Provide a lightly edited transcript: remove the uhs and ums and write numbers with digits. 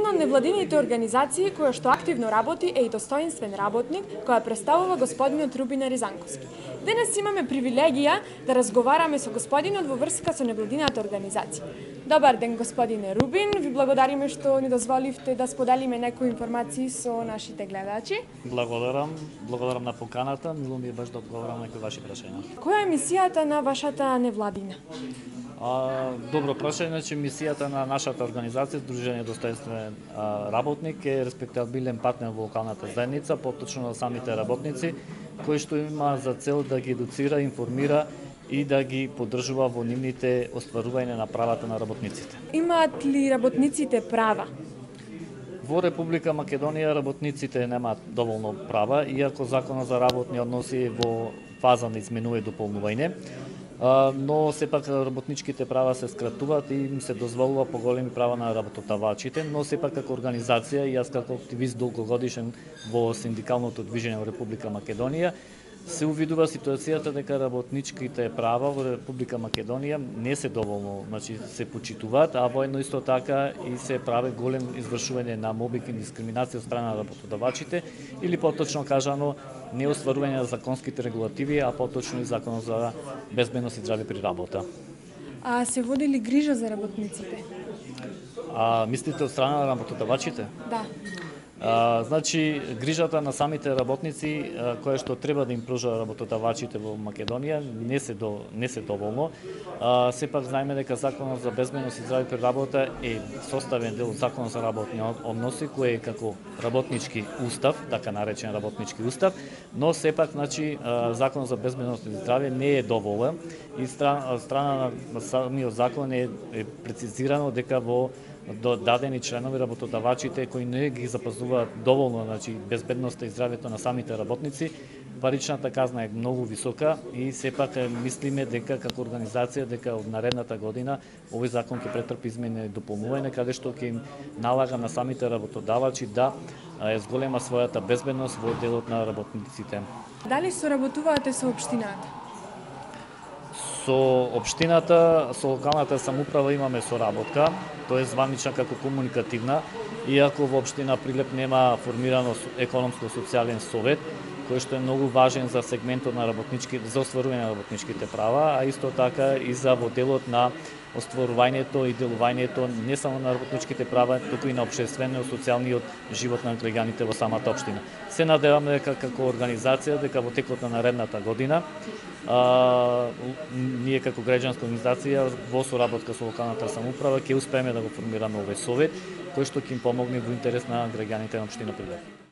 Една од невладините организации која што активно работи е и достоинствен работник, која представува господинот Рубине Ризанковски. Денес имаме привилегија да разговараме со господинот во врска со невладината организација. Добар ден, господине Рубин, ви благодариме што ни дозволивте да споделиме некои информации со нашите гледачи. Благодарам на поканата, мило ми е баш да одговорам на некои ваши прашања. Која е мисијата на вашата невладина? Добро прашање, значи мисијата на нашата организација Сдружение достоинствен работник е респектабилен партнер во локалната заедница, поточно на самите работници, кој што има за цел да ги едуцира, информира и да ги поддржува во нивните остварување на правата на работниците. Имаат ли работниците права? Во Република Македонија работниците немаат доволно права, иако Законот за работни односи е во фаза на изменување и дополнување, но сепак работничките права се скратуваат и им се дозволува поголеми права на работодавачите, но сепак како организација и јас како активист долгогодишен во синдикалното движење во Република Македонија се увидува ситуацијата дека работничките права во Република Македонија не се доволно, значи се почитуваат, а воедно исто така и се прави голем извршување на мобинг и дискриминација од страна на работодавачите или поточно кажано неостварување на законските регулативи, а поточно и Законот за безбедност и здравје при работа. А се води ли грижа за работниците? Мислите од страна на работодавачите? Да. Значи, грижата на самите работници, која што треба да им пружа работодавачите во Македонија, не се доволно. Сепак знаеме дека Законот за безбедност и здравје при работа е составен дел од Законот за работни односи, кој е како работнички устав, така наречен работнички устав, но сепак, значи, Законот за безбедност и здравје не е доволен и страна на самиот закон е прецизирано дека во дадени членови работодавачите кои не ги запазуваат доволно, значи безбедноста и здравјето на самите работници, паричната казна е многу висока и сепак мислиме дека како организација дека од наредната година овој закон ќе претрпи измени и дополнување каде што ќе им налага на самите работодавачи да зголема својата безбедност во делот на работниците. Дали соработувате со општината? Со општината, со локалната самоуправа имаме соработка, тоа е званична како комуникативна, иако во општина Прилеп нема формирано економско-социјален совет, кој што е многу важен за сегментот на за остварување на работничките права, а исто така и за во делот на остварувањето и делувањето не само на работничките права, туку и на општествениот социјалниот живот на граѓаните во самата општина. Се надеваме дека како организација, дека во текот на наредната година ние како граѓанска организација во соработка со локалната самоуправа ќе успееме да го формираме овој совет, кој што ќе им помогне во интерес на граѓаните на општина Прилеп.